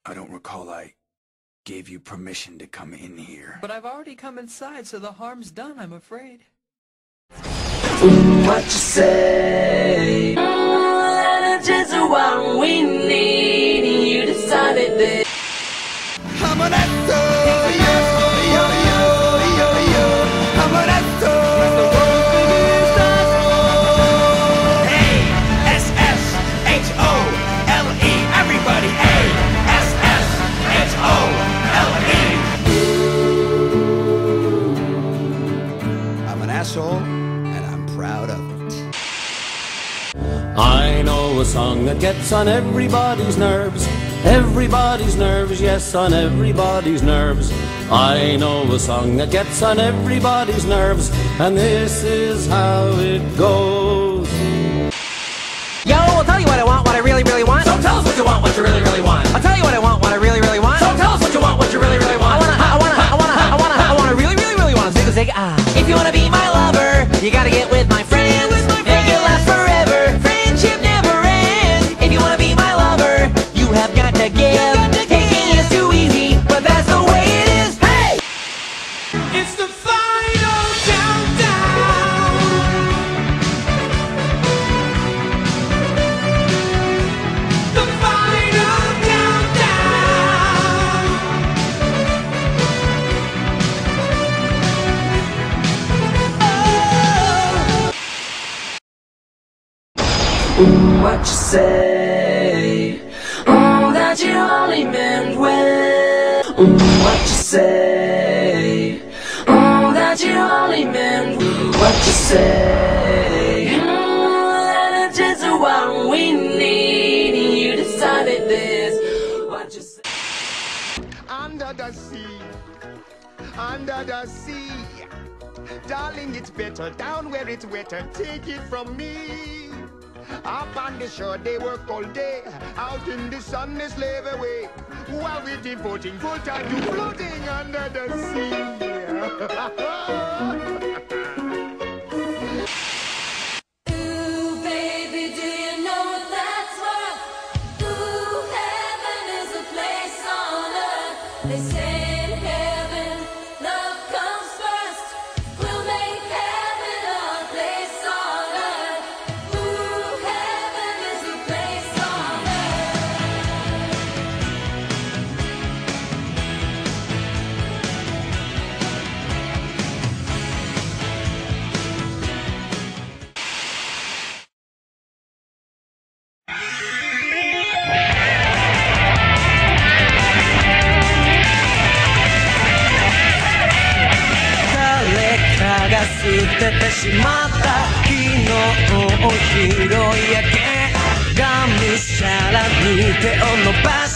I don't recall I gave you permission to come in here. But I've already come inside, so the harm's done, I'm afraid. What you say? Just what we need. You decided that. I'm an asshole, yo, yo, yo, yo, yo. I'm an asshole. Hey, S-S-H-O-L-E. Everybody, hey, S-S-H-O-L-E. I'm an asshole, and I'm proud of it. I know a song that gets on everybody's nerves. Everybody's nerves, yes, on everybody's nerves. I know a song that gets on everybody's nerves, and this is how it goes. Yo, I'll tell you what I want, what I really, really want. So tell us what you want, what you really, really want. I'll tell you what I want, what I really, really want. So tell us what you want, what you really, really want. I wanna really, really, really want a zig ah. If you wanna be my lover, you gotta get with my friends. Make it last forever. Friendship never ends. If you wanna be my lover, you have got to give. Taking is too easy, but that's the way it is. Hey! It's the final countdown. The final countdown. Oh. What you say? That you only meant well. What you say? That you only meant what you say? That it's just what we need. You decided this. What you say? Under the sea, under the sea. Darling, it's better down where it's wetter. Take it from me. Up on the shore, they work all day. Out in the sun, they slave away. While we're devoting full time to floating under the sea. Ooh, baby, do you know that's what? Ooh, heaven is a place on earth. They say in heaven, love comes first. We'll make heaven a place on earth. Ooh, heaven is a place on earth. 誰かが捨ててしまった昨日を拾い上げがむしゃらに手を伸ばし